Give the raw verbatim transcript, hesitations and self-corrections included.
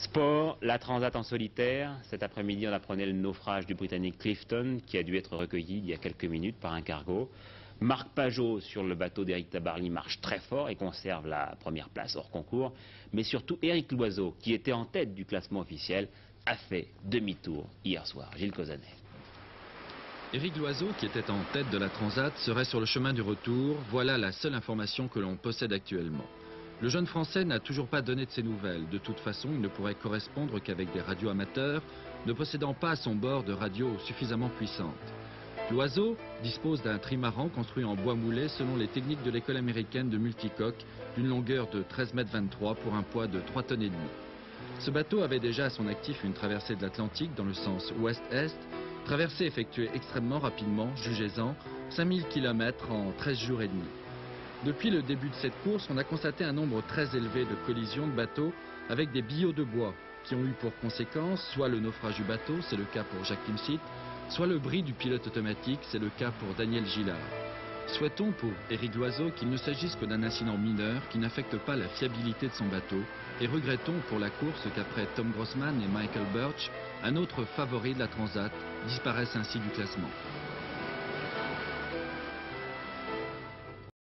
Sport, la Transat en solitaire. Cet après-midi, on apprenait le naufrage du Britannique Clifton, qui a dû être recueilli il y a quelques minutes par un cargo. Marc Pajot, sur le bateau d'Éric Tabarly, marche très fort et conserve la première place hors concours. Mais surtout, Éric Loiseau, qui était en tête du classement officiel, a fait demi-tour hier soir. Gilles Cosanet. Éric Loiseau, qui était en tête de la Transat, serait sur le chemin du retour. Voilà la seule information que l'on possède actuellement. Le jeune Français n'a toujours pas donné de ses nouvelles. De toute façon, il ne pourrait correspondre qu'avec des radios amateurs, ne possédant pas à son bord de radio suffisamment puissantes. Loiseau dispose d'un trimaran construit en bois moulé selon les techniques de l'école américaine de multicoque, d'une longueur de treize mètres vingt-trois pour un poids de trois tonnes et demie. Ce bateau avait déjà à son actif une traversée de l'Atlantique dans le sens ouest-est, traversée effectuée extrêmement rapidement, jugez-en, cinq mille kilomètres en treize jours et demi. Depuis le début de cette course, on a constaté un nombre très élevé de collisions de bateaux avec des billots de bois qui ont eu pour conséquence soit le naufrage du bateau, c'est le cas pour Jacques Timsit, soit le bris du pilote automatique, c'est le cas pour Daniel Gillard. Souhaitons pour Éric Loiseau qu'il ne s'agisse que d'un incident mineur qui n'affecte pas la fiabilité de son bateau et regrettons pour la course qu'après Tom Grossman et Michael Birch, un autre favori de la Transat disparaisse ainsi du classement.